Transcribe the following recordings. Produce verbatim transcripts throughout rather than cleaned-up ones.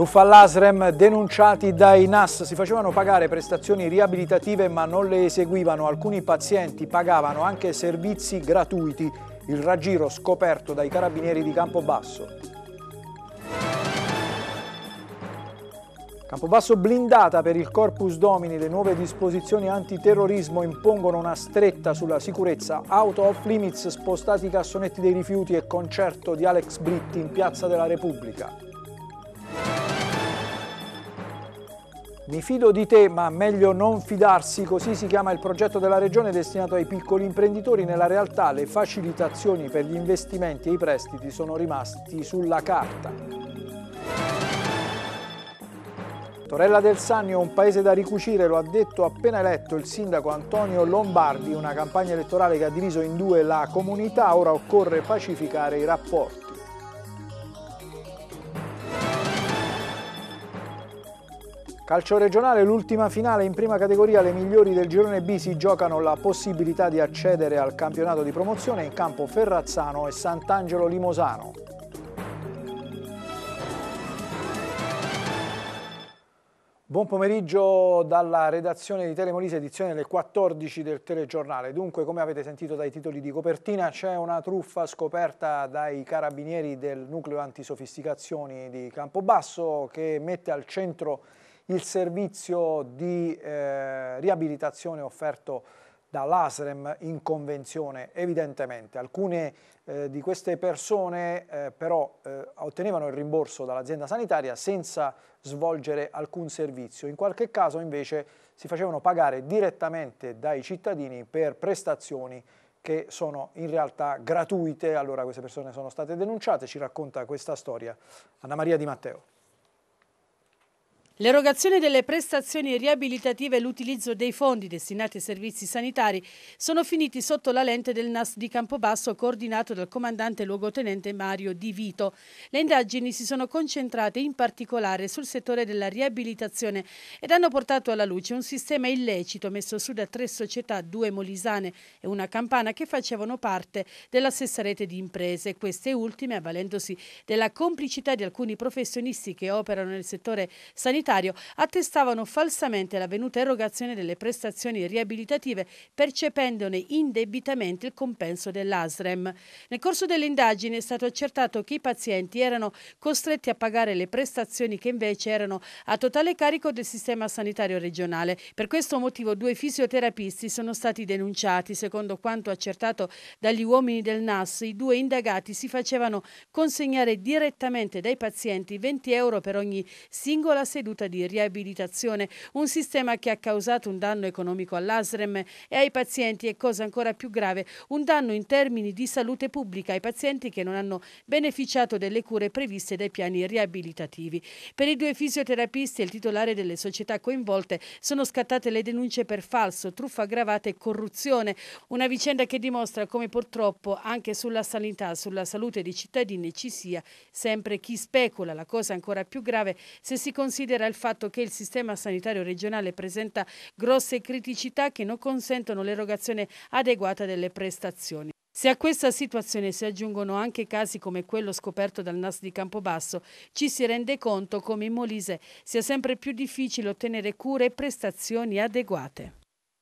Truffa all'Asrem, denunciati dai N A S, si facevano pagare prestazioni riabilitative ma non le eseguivano, alcuni pazienti pagavano anche servizi gratuiti, il raggiro scoperto dai carabinieri di Campobasso. Campobasso blindata per il Corpus Domini, le nuove disposizioni antiterrorismo impongono una stretta sulla sicurezza, auto off limits, spostati i cassonetti dei rifiuti e concerto di Alex Britti in Piazza della Repubblica. Mi fido di te, ma meglio non fidarsi, così si chiama il progetto della Regione destinato ai piccoli imprenditori. Nella realtà le facilitazioni per gli investimenti e i prestiti sono rimasti sulla carta. Torella del Sannio, un paese da ricucire, lo ha detto appena eletto il sindaco Antonio Lombardi, una campagna elettorale che ha diviso in due la comunità, ora occorre pacificare i rapporti. Calcio regionale, l'ultima finale in prima categoria, le migliori del girone B si giocano la possibilità di accedere al campionato di promozione, in campo Ferrazzano e Sant'Angelo Limosano. Buon pomeriggio dalla redazione di Telemolise, edizione delle quattordici del telegiornale. Dunque, come avete sentito dai titoli di copertina, c'è una truffa scoperta dai carabinieri del nucleo antisofisticazioni di Campobasso che mette al centro il servizio di eh, riabilitazione offerto dall'Asrem in convenzione. Evidentemente alcune eh, di queste persone eh, però eh, ottenevano il rimborso dall'azienda sanitaria senza svolgere alcun servizio. In qualche caso invece si facevano pagare direttamente dai cittadini per prestazioni che sono in realtà gratuite. Allora queste persone sono state denunciate, ci racconta questa storia Anna Maria Di Matteo. L'erogazione delle prestazioni riabilitative e l'utilizzo dei fondi destinati ai servizi sanitari sono finiti sotto la lente del N A S di Campobasso, coordinato dal comandante luogotenente Mario Di Vito. Le indagini si sono concentrate in particolare sul settore della riabilitazione ed hanno portato alla luce un sistema illecito messo su da tre società, due molisane e una campana, che facevano parte della stessa rete di imprese. Queste ultime, avvalendosi della complicità di alcuni professionisti che operano nel settore sanitario, attestavano falsamente l'avvenuta erogazione delle prestazioni riabilitative, percependone indebitamente il compenso dell'Asrem. Nel corso delle indagini è stato accertato che i pazienti erano costretti a pagare le prestazioni che invece erano a totale carico del sistema sanitario regionale. Per questo motivo due fisioterapisti sono stati denunciati. Secondo quanto accertato dagli uomini del N A S, i due indagati si facevano consegnare direttamente dai pazienti venti euro per ogni singola seduta di riabilitazione, un sistema che ha causato un danno economico all'Asrem e ai pazienti e, cosa ancora più grave, un danno in termini di salute pubblica ai pazienti che non hanno beneficiato delle cure previste dai piani riabilitativi. Per i due fisioterapisti e il titolare delle società coinvolte sono scattate le denunce per falso, truffa aggravata e corruzione, una vicenda che dimostra come purtroppo anche sulla sanità, sulla salute dei cittadini ci sia sempre chi specula. La cosa ancora più grave se si considera il fatto che il sistema sanitario regionale presenta grosse criticità che non consentono l'erogazione adeguata delle prestazioni. Se a questa situazione si aggiungono anche casi come quello scoperto dal N A S di Campobasso, ci si rende conto come in Molise sia sempre più difficile ottenere cure e prestazioni adeguate.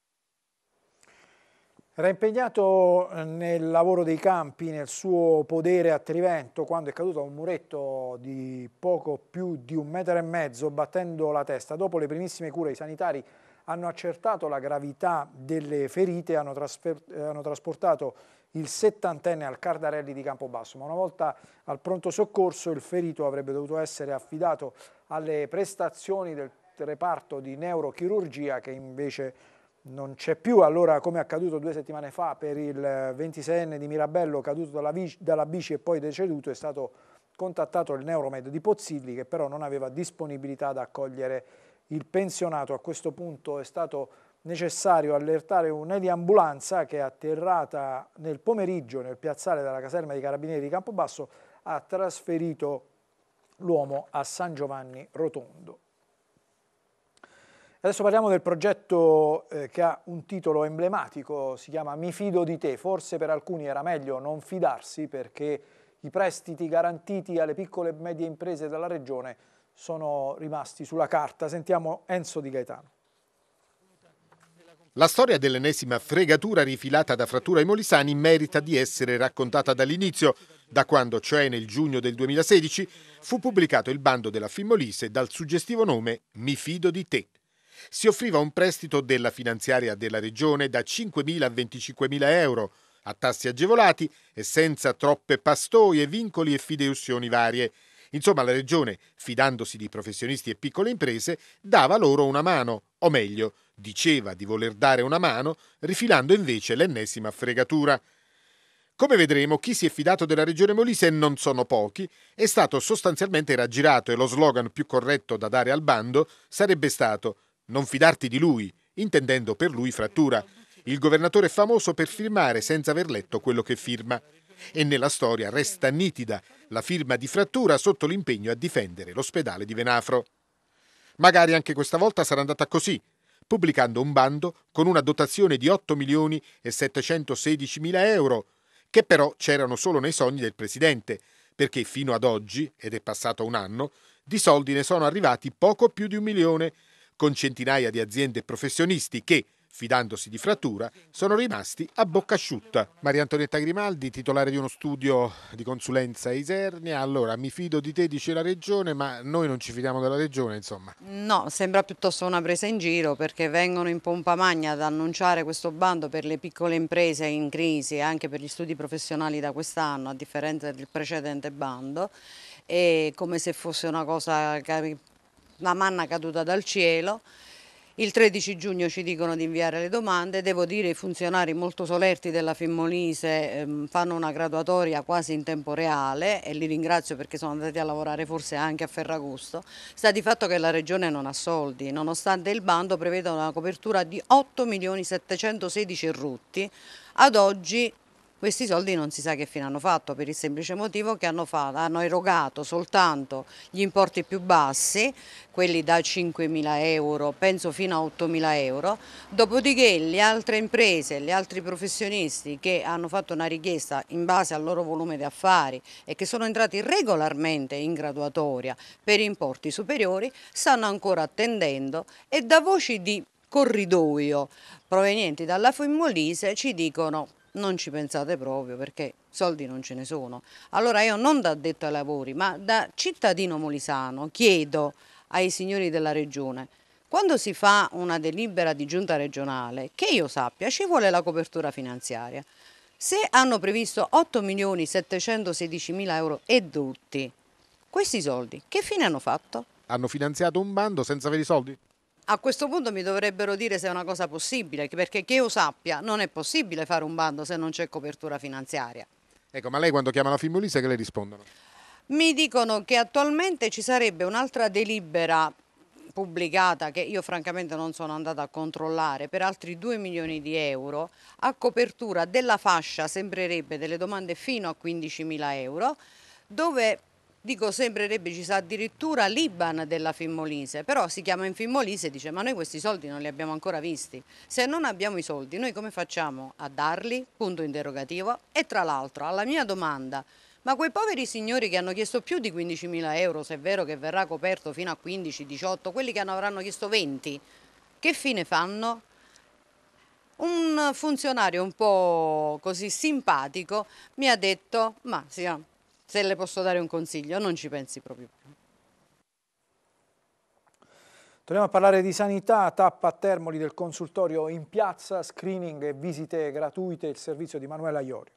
Era impegnato nel lavoro dei campi, nel suo podere a Trivento, quando è caduto a un muretto di poco più di un metro e mezzo, battendo la testa. Dopo le primissime cure, i sanitari hanno accertato la gravità delle ferite, hanno, hanno trasportato il settantenne al Cardarelli di Campobasso, ma una volta al pronto soccorso il ferito avrebbe dovuto essere affidato alle prestazioni del reparto di neurochirurgia, che invece non c'è più. Allora, come è accaduto due settimane fa per il ventiseienne di Mirabello caduto dalla bici, dalla bici e poi deceduto, è stato contattato il Neuromed di Pozzilli, che però non aveva disponibilità ad accogliere il pensionato. A questo punto è stato necessario allertare un'eliambulanza che, atterrata nel pomeriggio nel piazzale della caserma dei Carabinieri di Campobasso, ha trasferito l'uomo a San Giovanni Rotondo. Adesso parliamo del progetto eh, che ha un titolo emblematico, si chiama Mi fido di te. Forse per alcuni era meglio non fidarsi, perché i prestiti garantiti alle piccole e medie imprese dalla Regione sono rimasti sulla carta. Sentiamo Enzo Di Gaetano. La storia dell'ennesima fregatura rifilata da Frattura ai Molisani merita di essere raccontata dall'inizio, da quando, cioè nel giugno del duemilasedici, fu pubblicato il bando della Fimmolise dal suggestivo nome Mi fido di te. Si offriva un prestito della finanziaria della regione da cinquemila a venticinquemila euro, a tassi agevolati e senza troppe pastoie, vincoli e fideiussioni varie. Insomma, la regione, fidandosi di professionisti e piccole imprese, dava loro una mano, o meglio, diceva di voler dare una mano, rifilando invece l'ennesima fregatura. Come vedremo, chi si è fidato della regione Molise, e non sono pochi, è stato sostanzialmente raggirato e lo slogan più corretto da dare al bando sarebbe stato «Non fidarti di lui», intendendo per lui Frattura. Il governatore è famoso per firmare senza aver letto quello che firma. E nella storia resta nitida la firma di Frattura sotto l'impegno a difendere l'ospedale di Venafro. Magari anche questa volta sarà andata così, pubblicando un bando con una dotazione di otto milioni e settecentosedicimila euro, che però c'erano solo nei sogni del presidente, perché fino ad oggi, ed è passato un anno, di soldi ne sono arrivati poco più di un milione, con centinaia di aziende e professionisti che, fidandosi di Frattura, sono rimasti a bocca asciutta. Maria Antonietta Grimaldi, titolare di uno studio di consulenza a Isernia. Allora, mi fido di te, dice la regione, ma noi non ci fidiamo della regione, insomma. No, sembra piuttosto una presa in giro, perché vengono in pompa magna ad annunciare questo bando per le piccole imprese in crisi e anche per gli studi professionali da quest'anno, a differenza del precedente bando, e come se fosse una cosa, una manna caduta dal cielo. Il tredici giugno ci dicono di inviare le domande, devo dire i funzionari molto solerti della Fimmolise ehm, fanno una graduatoria quasi in tempo reale e li ringrazio perché sono andati a lavorare forse anche a Ferragosto. Sta di fatto che la regione non ha soldi, nonostante il bando preveda una copertura di otto milioni settecentosedici rutti. Ad oggi questi soldi non si sa che fine hanno fatto, per il semplice motivo che hanno, fatto, hanno erogato soltanto gli importi più bassi, quelli da cinquemila euro, penso fino a ottomila euro, dopodiché le altre imprese, gli altri professionisti che hanno fatto una richiesta in base al loro volume di affari e che sono entrati regolarmente in graduatoria per importi superiori, stanno ancora attendendo e da voci di corridoio provenienti dalla Fimmolise ci dicono: non ci pensate proprio perché soldi non ce ne sono. Allora io non da addetto ai lavori, ma da cittadino molisano chiedo ai signori della regione: quando si fa una delibera di giunta regionale, che io sappia, ci vuole la copertura finanziaria. Se hanno previsto otto milioni settecentosedicimila euro e tutti, questi soldi che fine hanno fatto? Hanno finanziato un bando senza avere i soldi? A questo punto mi dovrebbero dire se è una cosa possibile, perché che io sappia non è possibile fare un bando se non c'è copertura finanziaria. Ecco, ma lei quando chiama la Fimmolise che le rispondono? Mi dicono che attualmente ci sarebbe un'altra delibera pubblicata che io francamente non sono andata a controllare per altri due milioni di euro a copertura della fascia, sembrerebbe, delle domande fino a quindicimila euro, dove dico sembrerebbe ci sa addirittura l'I B A N della Fimmolise, però si chiama in Fimmolise e dice: ma noi questi soldi non li abbiamo ancora visti, se non abbiamo i soldi noi come facciamo a darli? Punto interrogativo. E tra l'altro alla mia domanda: ma quei poveri signori che hanno chiesto più di quindicimila euro, se è vero che verrà coperto fino a quindici diciotto, quelli che avranno chiesto venti, che fine fanno? Un funzionario un po' così simpatico mi ha detto: ma signora, se le posso dare un consiglio, non ci pensi proprio più. Torniamo a parlare di sanità, tappa a Termoli del consultorio in piazza, screening e visite gratuite, il servizio di Manuela Iorio.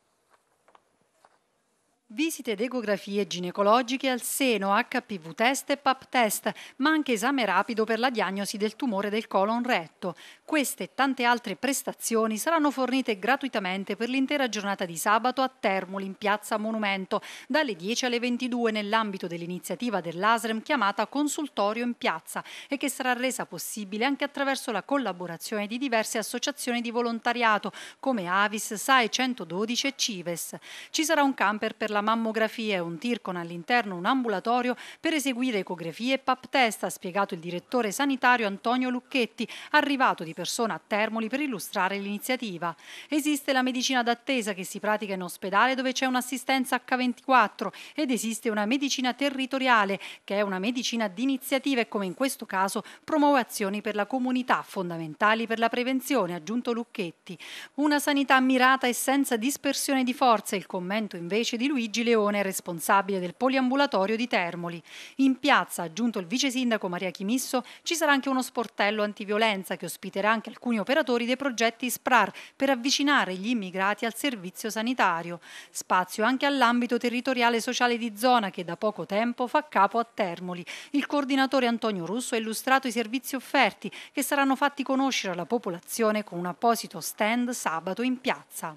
Visite ed ecografie ginecologiche al seno, H P V test e P A P test, ma anche esame rapido per la diagnosi del tumore del colon retto. Queste e tante altre prestazioni saranno fornite gratuitamente per l'intera giornata di sabato a Termoli, in piazza Monumento, dalle dieci alle ventidue nell'ambito dell'iniziativa dell'A S R E M chiamata Consultorio in Piazza e che sarà resa possibile anche attraverso la collaborazione di diverse associazioni di volontariato come Avis, S A E centododici e Cives. Ci sarà un camper per la la mammografia e un tir con all'interno un ambulatorio per eseguire ecografie e pap test, ha spiegato il direttore sanitario Antonio Lucchetti, arrivato di persona a Termoli per illustrare l'iniziativa. Esiste la medicina d'attesa che si pratica in ospedale dove c'è un'assistenza acca ventiquattro ed esiste una medicina territoriale che è una medicina d'iniziativa e come in questo caso promuove azioni per la comunità fondamentali per la prevenzione, ha aggiunto Lucchetti. Una sanità mirata e senza dispersione di forze, il commento invece di Luigi Leone, responsabile del poliambulatorio di Termoli. In piazza, ha aggiunto il vice sindaco Maria Chimisso, ci sarà anche uno sportello antiviolenza che ospiterà anche alcuni operatori dei progetti SPRAR per avvicinare gli immigrati al servizio sanitario. Spazio anche all'ambito territoriale sociale di zona che da poco tempo fa capo a Termoli. Il coordinatore Antonio Russo ha illustrato i servizi offerti che saranno fatti conoscere alla popolazione con un apposito stand sabato in piazza.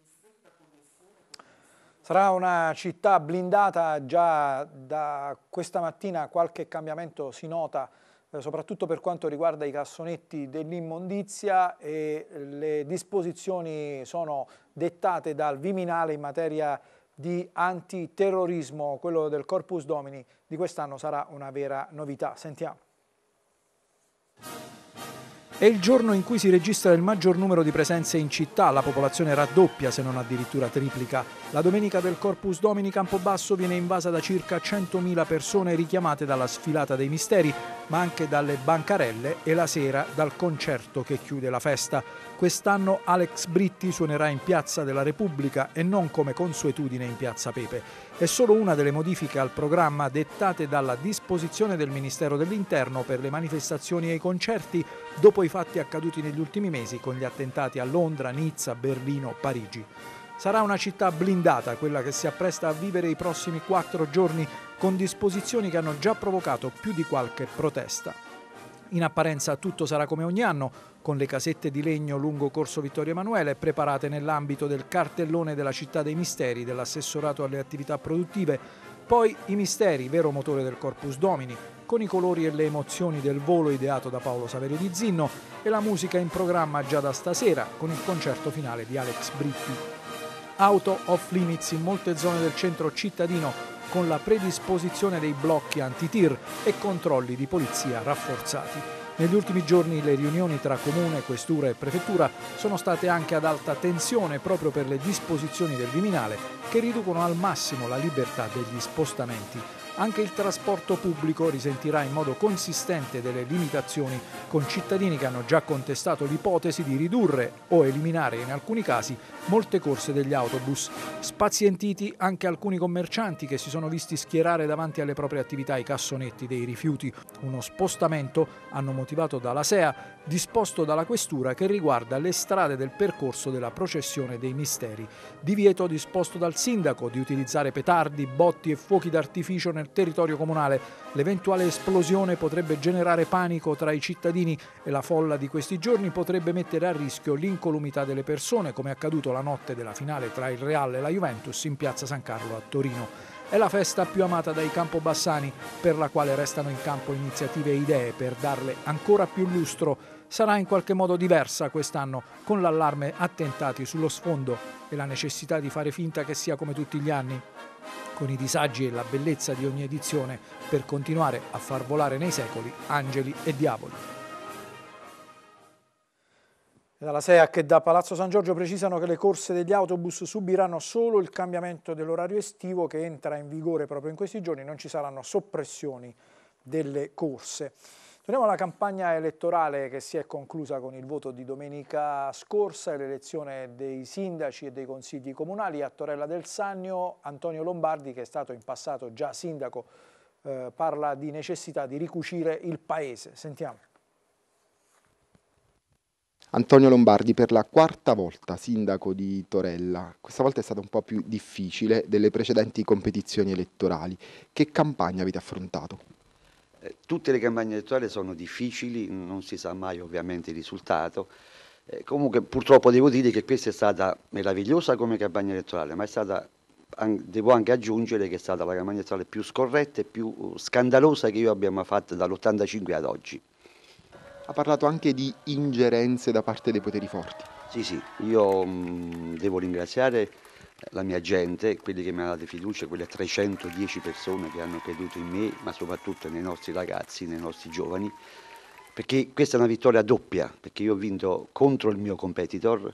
Sarà una città blindata, già da questa mattina qualche cambiamento si nota, eh, soprattutto per quanto riguarda i cassonetti dell'immondizia e le disposizioni sono dettate dal Viminale in materia di antiterrorismo. Quello del Corpus Domini di quest'anno sarà una vera novità. Sentiamo. È il giorno in cui si registra il maggior numero di presenze in città, la popolazione raddoppia se non addirittura triplica. La domenica del Corpus Domini Campobasso viene invasa da circa centomila persone richiamate dalla sfilata dei misteri, ma anche dalle bancarelle e la sera dal concerto che chiude la festa. Quest'anno Alex Britti suonerà in Piazza della Repubblica e non come consuetudine in Piazza Pepe. È solo una delle modifiche al programma dettate dalla disposizione del Ministero dell'Interno per le manifestazioni e i concerti dopo i fatti accaduti negli ultimi mesi con gli attentati a Londra, Nizza, Berlino, Parigi. Sarà una città blindata quella che si appresta a vivere i prossimi quattro giorni con disposizioni che hanno già provocato più di qualche protesta. In apparenza tutto sarà come ogni anno, con le casette di legno lungo Corso Vittorio Emanuele preparate nell'ambito del cartellone della Città dei Misteri dell'assessorato alle attività produttive, poi i misteri, vero motore del Corpus Domini, con i colori e le emozioni del volo ideato da Paolo Saverio di Zinno e la musica in programma già da stasera con il concerto finale di Alex Britti. Auto off limits in molte zone del centro cittadino con la predisposizione dei blocchi anti-tir e controlli di polizia rafforzati. Negli ultimi giorni le riunioni tra comune, questura e prefettura sono state anche ad alta tensione proprio per le disposizioni del Viminale che riducono al massimo la libertà degli spostamenti. Anche il trasporto pubblico risentirà in modo consistente delle limitazioni, con cittadini che hanno già contestato l'ipotesi di ridurre o eliminare in alcuni casi molte corse degli autobus. Spazientiti anche alcuni commercianti che si sono visti schierare davanti alle proprie attività i cassonetti dei rifiuti. Uno spostamento, hanno motivato dalla S E A, disposto dalla questura che riguarda le strade del percorso della processione dei misteri. Divieto disposto dal sindaco di utilizzare petardi, botti e fuochi d'artificio nel territorio comunale. L'eventuale esplosione potrebbe generare panico tra i cittadini e la folla di questi giorni potrebbe mettere a rischio l'incolumità delle persone, come è accaduto la notte della finale tra il Real e la Juventus in Piazza San Carlo a Torino. È la festa più amata dai campobassani, per la quale restano in campo iniziative e idee per darle ancora più lustro. Sarà in qualche modo diversa quest'anno, con l'allarme attentati sullo sfondo e la necessità di fare finta che sia come tutti gli anni, con i disagi e la bellezza di ogni edizione per continuare a far volare nei secoli angeli e diavoli. Dalla S E A che da Palazzo San Giorgio precisano che le corse degli autobus subiranno solo il cambiamento dell'orario estivo che entra in vigore proprio in questi giorni, non ci saranno soppressioni delle corse. Torniamo alla campagna elettorale che si è conclusa con il voto di domenica scorsa e l'elezione dei sindaci e dei consigli comunali. A Torella del Sannio Antonio Lombardi, che è stato in passato già sindaco, eh, parla di necessità di ricucire il paese. Sentiamo. Antonio Lombardi per la quarta volta sindaco di Torella. Questa volta è stato un po' più difficile delle precedenti competizioni elettorali. Che campagna avete affrontato? Tutte le campagne elettorali sono difficili, non si sa mai ovviamente il risultato. Eh, comunque purtroppo devo dire che questa è stata meravigliosa come campagna elettorale, ma è stata, devo anche aggiungere che è stata la campagna elettorale più scorretta e più scandalosa che io abbia mai fatto dall'ottantacinque ad oggi. Ha parlato anche di ingerenze da parte dei poteri forti. Sì, sì, io mh, devo ringraziare la mia gente, quelli che mi hanno dato fiducia, quelle trecentodieci persone che hanno creduto in me, ma soprattutto nei nostri ragazzi, nei nostri giovani, perché questa è una vittoria doppia, perché io ho vinto contro il mio competitor,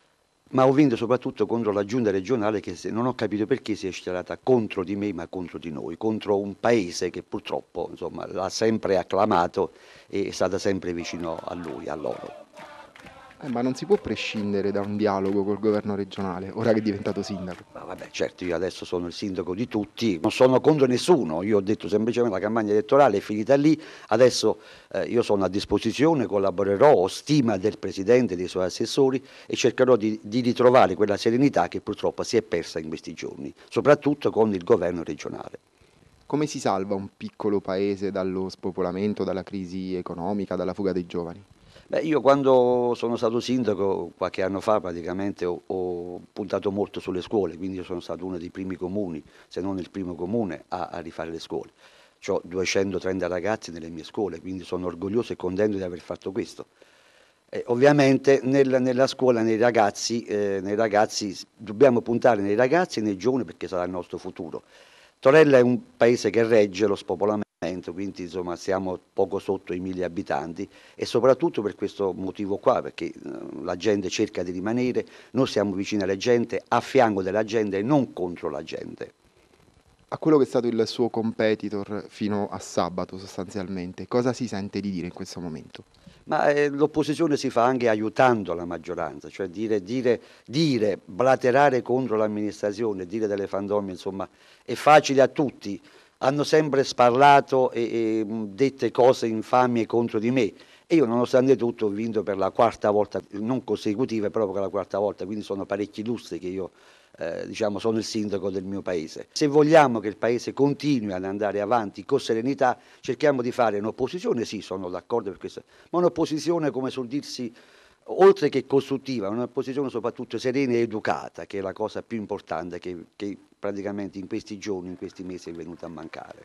ma ho vinto soprattutto contro la giunta regionale che non ho capito perché si è schierata contro di me, ma contro di noi, contro un paese che purtroppo insomma, l'ha sempre acclamato e è stata sempre vicino a lui, a loro. Eh, ma non si può prescindere da un dialogo col governo regionale, ora che è diventato sindaco? Ma vabbè, certo, io adesso sono il sindaco di tutti, non sono contro nessuno, io ho detto semplicemente la campagna elettorale è finita lì, adesso eh, io sono a disposizione, collaborerò, ho stima del Presidente e dei suoi assessori e cercherò di, di ritrovare quella serenità che purtroppo si è persa in questi giorni, soprattutto con il governo regionale. Come si salva un piccolo paese dallo spopolamento, dalla crisi economica, dalla fuga dei giovani? Beh, io quando sono stato sindaco qualche anno fa praticamente ho, ho puntato molto sulle scuole, quindi io sono stato uno dei primi comuni, se non il primo comune, a, a rifare le scuole. Ho duecentotrenta ragazzi nelle mie scuole, quindi sono orgoglioso e contento di aver fatto questo. Eh, ovviamente nel, nella scuola, nei ragazzi, eh, nei ragazzi, dobbiamo puntare nei ragazzi e nei giovani perché sarà il nostro futuro. Torella è un paese che regge lo spopolamento, quindi insomma siamo poco sotto i mille abitanti e soprattutto per questo motivo qua, perché eh, la gente cerca di rimanere, noi siamo vicini alla gente, a fianco della gente e non contro la gente. A quello che è stato il suo competitor fino a sabato sostanzialmente, cosa si sente di dire in questo momento? Ma eh, l'opposizione si fa anche aiutando la maggioranza, cioè dire, dire, dire blaterare contro l'amministrazione, dire delle fandonie, insomma, è facile a tutti. Hanno sempre sparlato e, e dette cose infami contro di me e io nonostante tutto ho vinto per la quarta volta, non consecutiva, però per la quarta volta, quindi sono parecchi lustri che io eh, diciamo, sono il sindaco del mio paese. Se vogliamo che il paese continui ad andare avanti con serenità, cerchiamo di fare un'opposizione, sì, sono d'accordo per questo, ma un'opposizione come sul dirsi oltre che costruttiva, una posizione soprattutto serena e educata, che è la cosa più importante che, che praticamente in questi giorni, in questi mesi è venuta a mancare.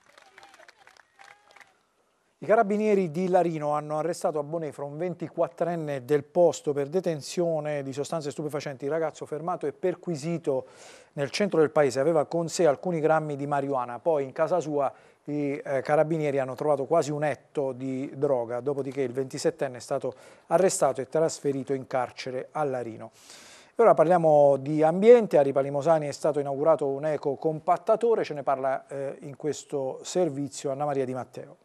I carabinieri di Larino hanno arrestato a Bonefro un ventiquattrenne del posto per detenzione di sostanze stupefacenti. Il ragazzo fermato e perquisito nel centro del paese aveva con sé alcuni grammi di marijuana, poi in casa sua i eh, carabinieri hanno trovato quasi un etto di droga, dopodiché il ventisettenne è stato arrestato e trasferito in carcere a Larino. E ora parliamo di ambiente. A Ripalimosani è stato inaugurato un ecocompattatore, ce ne parla eh, in questo servizio Anna Maria Di Matteo.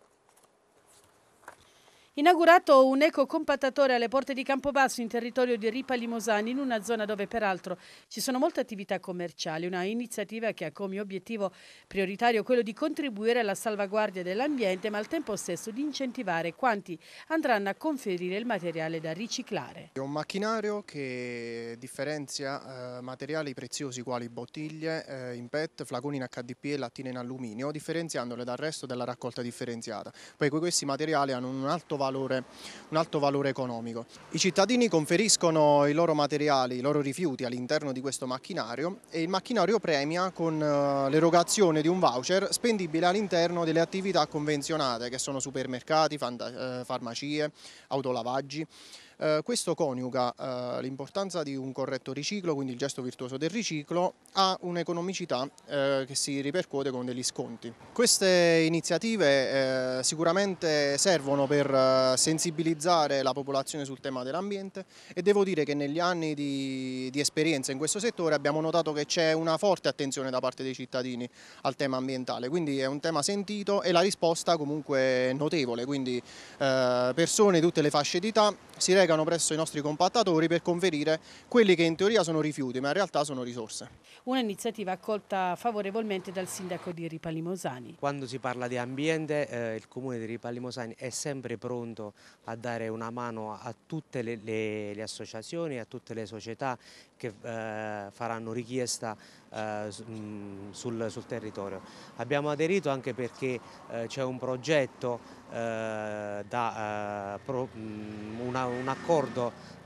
Inaugurato un ecocompattatore alle porte di Campobasso in territorio di Ripalimosani, in una zona dove peraltro ci sono molte attività commerciali, una iniziativa che ha come obiettivo prioritario quello di contribuire alla salvaguardia dell'ambiente, ma al tempo stesso di incentivare quanti andranno a conferire il materiale da riciclare. È un macchinario che differenzia eh, materiali preziosi quali bottiglie eh, in P E T, flaconi in H D P e lattine in alluminio, differenziandole dal resto della raccolta differenziata. Poi questi materiali hanno un alto valore, un alto valore economico. I cittadini conferiscono i loro materiali, i loro rifiuti all'interno di questo macchinario e il macchinario premia con l'erogazione di un voucher spendibile all'interno delle attività convenzionate che sono supermercati, farmacie, autolavaggi. Eh, questo coniuga eh, l'importanza di un corretto riciclo, quindi il gesto virtuoso del riciclo, a un'economicità eh, che si ripercuote con degli sconti. Queste iniziative eh, sicuramente servono per eh, sensibilizzare la popolazione sul tema dell'ambiente e devo dire che negli anni di, di esperienza in questo settore abbiamo notato che c'è una forte attenzione da parte dei cittadini al tema ambientale, quindi è un tema sentito e la risposta comunque è notevole, quindi eh, persone di tutte le fasce d'età si recano presso i nostri compattatori per conferire quelli che in teoria sono rifiuti, ma in realtà sono risorse. Un'iniziativa accolta favorevolmente dal sindaco di Ripalimosani. Quando si parla di ambiente, eh, il comune di Ripalimosani è sempre pronto a dare una mano a tutte le, le, le associazioni, a tutte le società che eh, faranno richiesta eh, sul, sul territorio. Abbiamo aderito anche perché eh, c'è un progetto, eh, da, eh, pro, una, un accordo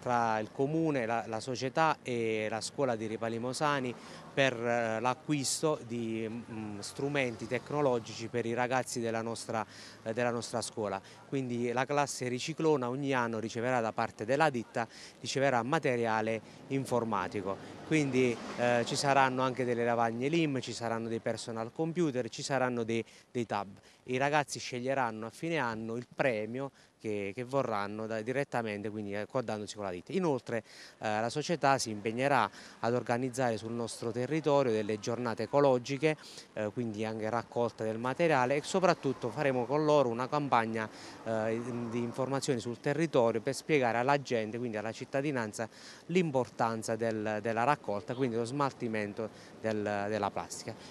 tra il comune, la, la società e la scuola di Ripalimosani per eh, l'acquisto di mh, strumenti tecnologici per i ragazzi della nostra, eh, della nostra scuola. Quindi la classe Riciclona ogni anno riceverà da parte della ditta riceverà materiale informatico. Quindi eh, ci saranno anche delle lavagne L I M, ci saranno dei personal computer, ci saranno dei, dei tab. I ragazzi sceglieranno a fine anno il premio che, che vorranno da, direttamente, quindi accordandosi con la ditta. Inoltre eh, la società si impegnerà ad organizzare sul nostro territorio delle giornate ecologiche, eh, quindi anche raccolta del materiale, e soprattutto faremo con loro una campagna eh, di informazioni sul territorio per spiegare alla gente, quindi alla cittadinanza, l'importanza del, della raccolta, quindi lo smaltimento del, della plastica.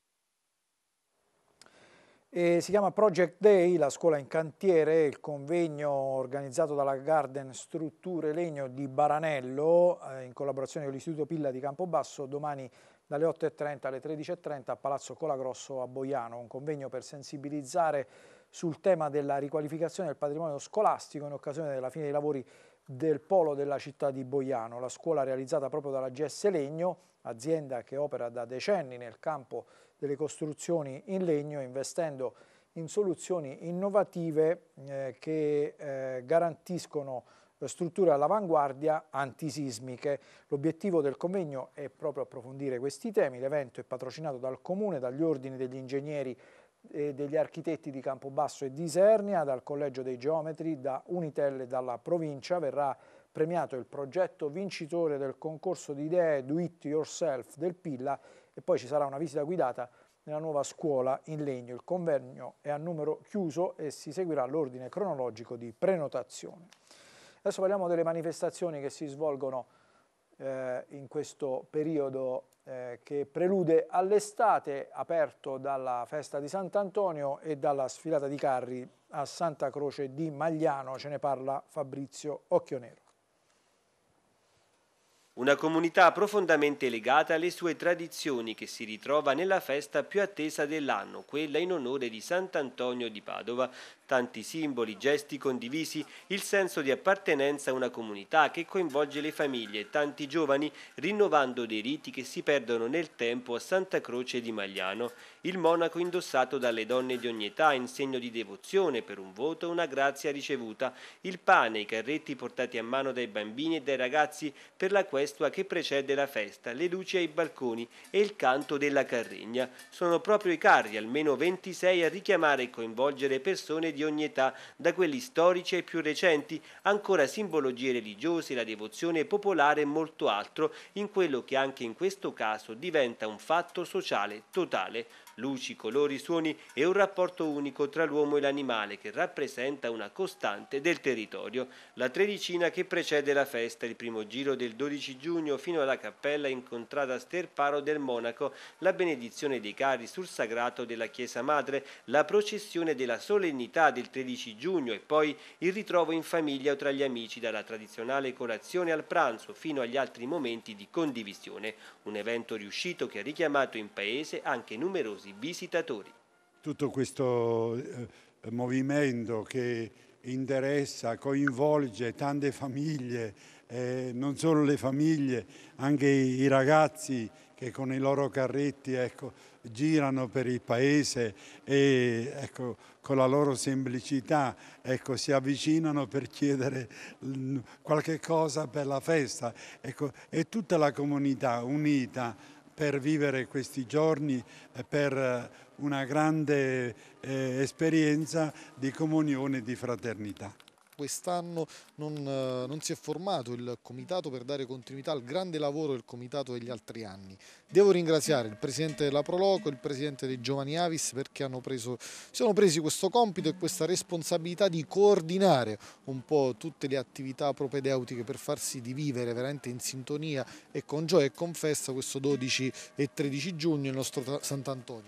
E si chiama Project Day, la scuola in cantiere, il convegno organizzato dalla Garden Strutture Legno di Baranello eh, in collaborazione con l'Istituto Pilla di Campobasso, domani dalle otto e trenta alle tredici e trenta a Palazzo Colagrosso a Boiano, un convegno per sensibilizzare sul tema della riqualificazione del patrimonio scolastico in occasione della fine dei lavori del polo della città di Boiano. La scuola realizzata proprio dalla G S Legno, azienda che opera da decenni nel campo delle costruzioni in legno, investendo in soluzioni innovative eh, che eh, garantiscono strutture all'avanguardia antisismiche. L'obiettivo del convegno è proprio approfondire questi temi. L'evento è patrocinato dal Comune, dagli ordini degli ingegneri e degli architetti di Campobasso e di Isernia, dal Collegio dei Geometri, da Unitel e dalla provincia. Verrà premiato il progetto vincitore del concorso di idee Do It Yourself del Pilla e poi ci sarà una visita guidata nella nuova scuola in legno. Il convegno è a numero chiuso e si seguirà l'ordine cronologico di prenotazione. Adesso parliamo delle manifestazioni che si svolgono eh, in questo periodo eh, che prelude all'estate, aperto dalla festa di Sant'Antonio e dalla sfilata di carri a Santa Croce di Magliano. Ce ne parla Fabrizio Occhionero. Una comunità profondamente legata alle sue tradizioni che si ritrova nella festa più attesa dell'anno, quella in onore di Sant'Antonio di Padova. Tanti simboli, gesti condivisi, il senso di appartenenza a una comunità che coinvolge le famiglie e tanti giovani, rinnovando dei riti che si perdono nel tempo a Santa Croce di Magliano. Il monaco indossato dalle donne di ogni età in segno di devozione per un voto, una grazia ricevuta. Il pane, i carretti portati a mano dai bambini e dai ragazzi per la questua che precede la festa, le luci ai balconi e il canto della carregna. Sono proprio i carri, almeno ventisei, a richiamare e coinvolgere persone di ogni età, da quelli storici ai più recenti, ancora simbologie religiose, la devozione popolare e molto altro, in quello che anche in questo caso diventa un fatto sociale totale. Luci, colori, suoni e un rapporto unico tra l'uomo e l'animale che rappresenta una costante del territorio. La tredicina che precede la festa, il primo giro del dodici giugno fino alla cappella incontrata a Sterparo del Monaco, la benedizione dei carri sul sagrato della Chiesa Madre, la processione della solennità del tredici giugno e poi il ritrovo in famiglia o tra gli amici, dalla tradizionale colazione al pranzo fino agli altri momenti di condivisione. Un evento riuscito che ha richiamato in paese anche numerosi visitatori. Tutto questo eh, movimento che interessa, coinvolge tante famiglie, eh, non solo le famiglie, anche i, i ragazzi che con i loro carretti ecco, girano per il paese e ecco, con la loro semplicità ecco, si avvicinano per chiedere qualche cosa per la festa. Ecco, è tutta la comunità unita per vivere questi giorni, per una grande eh, esperienza di comunione e di fraternità. Quest'anno non, non si è formato il comitato per dare continuità al grande lavoro del comitato degli altri anni. Devo ringraziare il presidente della Proloco e il presidente dei Giovani Avis perché hanno preso, si sono presi questo compito e questa responsabilità di coordinare un po' tutte le attività propedeutiche per far sì di vivere veramente in sintonia e con gioia e con festa questo dodici e tredici giugno il nostro Sant'Antonio.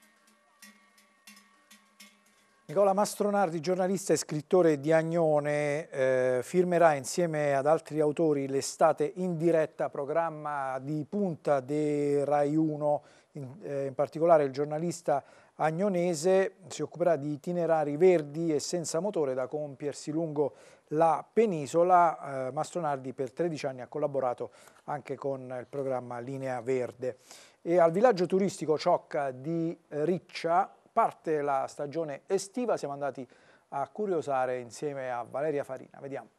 Nicola Mastronardi, giornalista e scrittore di Agnone, eh, firmerà insieme ad altri autori l'Estate in diretta, programma di punta di Rai uno, in, eh, in particolare il giornalista Agnonese si occuperà di itinerari verdi e senza motore da compiersi lungo la penisola. Eh, Mastronardi per tredici anni ha collaborato anche con il programma Linea Verde. E al villaggio turistico Ciocca di Riccia parte la stagione estiva, siamo andati a curiosare insieme a Valeria Farina, vediamo.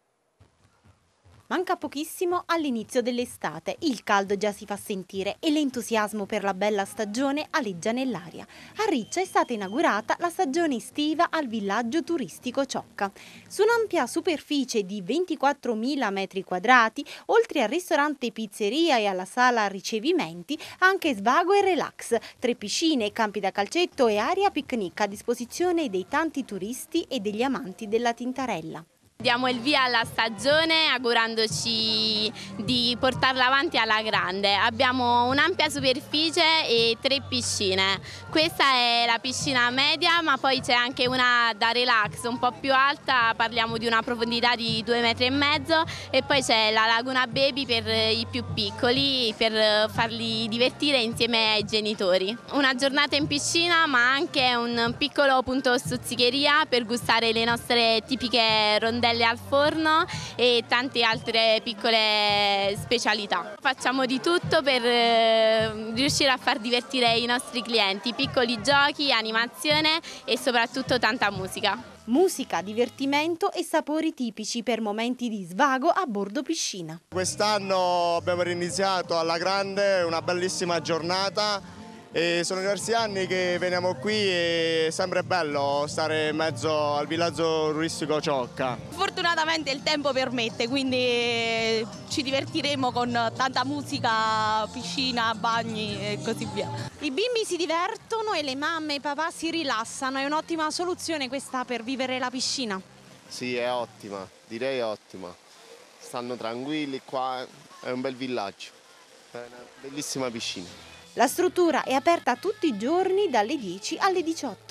Manca pochissimo all'inizio dell'estate, il caldo già si fa sentire e l'entusiasmo per la bella stagione aleggia nell'aria. A Riccia è stata inaugurata la stagione estiva al villaggio turistico Ciocca. Su un'ampia superficie di ventiquattromila metri quadrati, oltre al ristorante pizzeria e alla sala ricevimenti, anche svago e relax, tre piscine, campi da calcetto e area picnic a disposizione dei tanti turisti e degli amanti della Tintarella. Diamo il via alla stagione augurandoci di portarla avanti alla grande. Abbiamo un'ampia superficie e tre piscine. Questa è la piscina media, ma poi c'è anche una da relax un po' più alta, parliamo di una profondità di due metri e mezzo, e poi c'è la laguna baby per i più piccoli, per farli divertire insieme ai genitori. Una giornata in piscina, ma anche un piccolo punto stuzzicheria per gustare le nostre tipiche rondelle al forno e tante altre piccole specialità. Facciamo di tutto per eh, riuscire a far divertire i nostri clienti, piccoli giochi, animazione e soprattutto tanta musica. Musica, divertimento e sapori tipici per momenti di svago a bordo piscina. Quest'anno abbiamo riniziato alla grande, una bellissima giornata. E sono diversi anni che veniamo qui e è sempre bello stare in mezzo al villaggio turistico Ciocca. Fortunatamente il tempo permette, quindi ci divertiremo con tanta musica, piscina, bagni e così via. I bimbi si divertono e le mamme e i papà si rilassano, è un'ottima soluzione questa per vivere la piscina. Sì, è ottima, direi ottima. Stanno tranquilli qua, è un bel villaggio, è una bellissima piscina. La struttura è aperta tutti i giorni dalle dieci alle diciotto.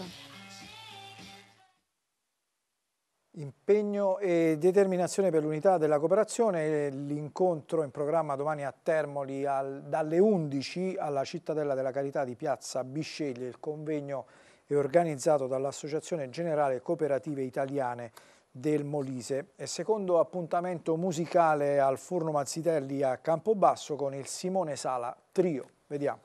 Impegno e determinazione per l'unità della cooperazione, l'incontro in programma domani a Termoli al, dalle undici alla Cittadella della Carità di Piazza Bisceglie. Il convegno è organizzato dall'Associazione Generale Cooperative Italiane del Molise. E secondo appuntamento musicale al Forno Mazzitelli a Campobasso con il Simone Sala Trio. Vediamo.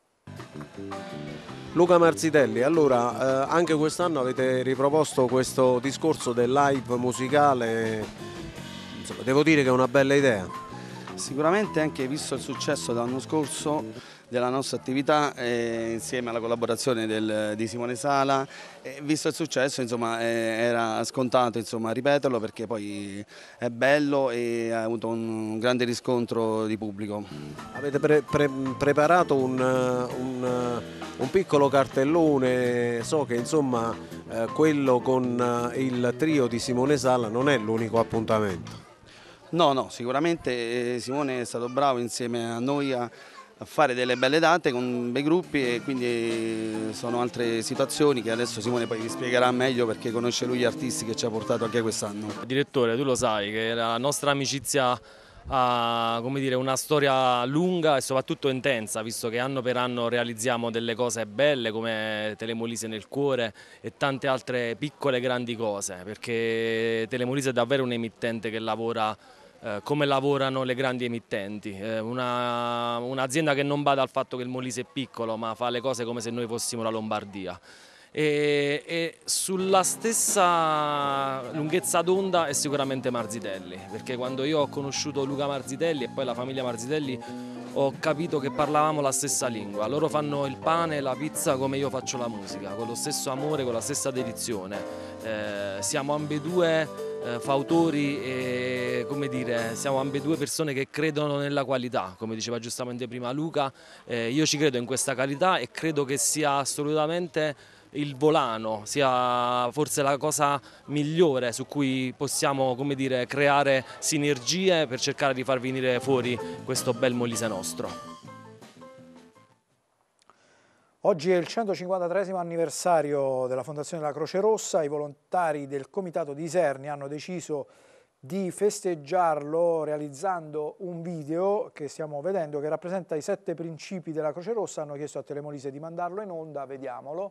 Luca Marzitelli, allora eh, anche quest'anno avete riproposto questo discorso del live musicale, insomma, devo dire che è una bella idea. Sicuramente, anche visto il successo dell'anno scorso della nostra attività, eh, insieme alla collaborazione del, di Simone Sala, eh, visto il successo, insomma, eh, era scontato, insomma, ripeterlo, perché poi è bello e ha avuto un grande riscontro di pubblico. Avete pre pre preparato un, un, un piccolo cartellone, so che insomma eh, quello con il trio di Simone Sala non è l'unico appuntamento. No, no, sicuramente Simone è stato bravo insieme a noi a a fare delle belle date con bei gruppi, e quindi sono altre situazioni che adesso Simone poi vi spiegherà meglio, perché conosce lui gli artisti che ci ha portato anche quest'anno. Direttore, tu lo sai che la nostra amicizia ha, come dire, una storia lunga e soprattutto intensa, visto che anno per anno realizziamo delle cose belle come Telemolise nel cuore e tante altre piccole grandi cose, perché Telemolise è davvero un emittente che lavora Eh, come lavorano le grandi emittenti, eh, un'azienda un che non bada al fatto che il Molise è piccolo, ma fa le cose come se noi fossimo la Lombardia. E, e sulla stessa lunghezza d'onda è sicuramente Marzitelli, perché quando io ho conosciuto Luca Marzitelli e poi la famiglia Marzitelli ho capito che parlavamo la stessa lingua. Loro fanno il pane e la pizza come io faccio la musica, con lo stesso amore, con la stessa dedizione. Eh, siamo ambedue eh, fautori e, come dire, siamo ambedue persone che credono nella qualità, come diceva giustamente prima Luca. Eh, io ci credo in questa qualità e credo che sia assolutamente il volano, sia forse la cosa migliore su cui possiamo, come dire, creare sinergie per cercare di far venire fuori questo bel Molise nostro. Oggi è il centocinquantatreesimo anniversario della Fondazione della Croce Rossa. I volontari del Comitato di Isernia hanno deciso di festeggiarlo realizzando un video che stiamo vedendo che rappresenta i sette principi della Croce Rossa. Hanno chiesto a Telemolise di mandarlo in onda, vediamolo.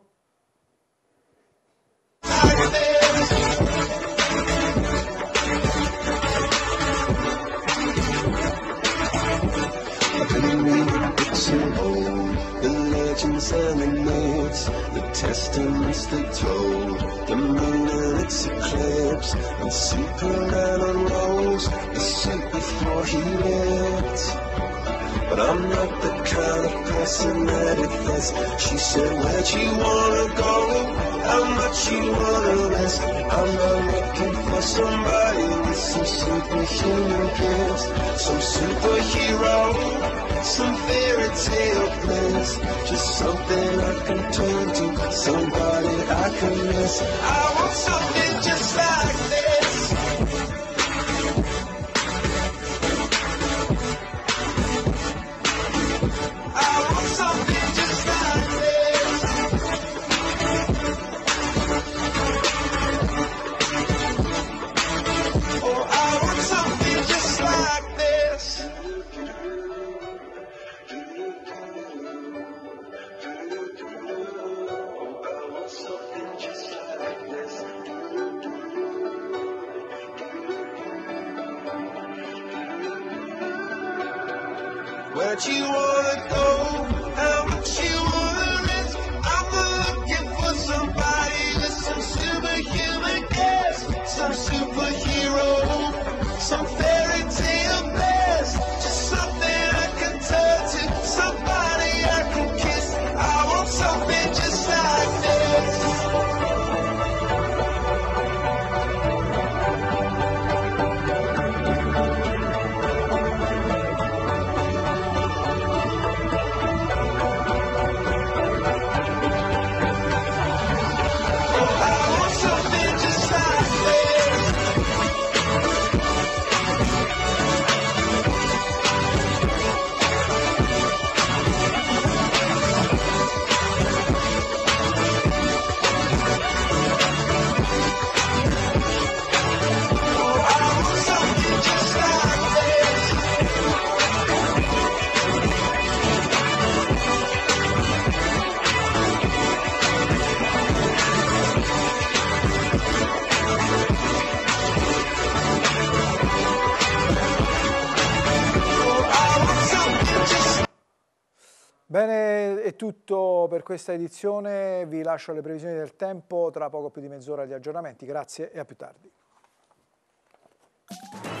The legends and the myths, the testaments they told, the moon and its eclipse, and Superman unrolls the suit before he lived. But I'm not the kind of person that it fits. She said, where'd you wanna go? How much you wanna risk? I'm not looking for somebody with some superhuman gifts, some superhero, some fairy tale bliss, just something I can turn to, somebody I can miss. I want something just like this. I want something just like this. Oh, I want something just like this. Where'd you wanna go? How much you wanna risk? I'm not looking for somebody with some superhuman gifts, some superhero, some fairy tale bliss, just something I can turn to, somebody I can kiss. I want something just like this. Bene, è tutto per questa edizione, vi lascio alle previsioni del tempo, tra poco più di mezz'ora gli aggiornamenti, grazie e a più tardi.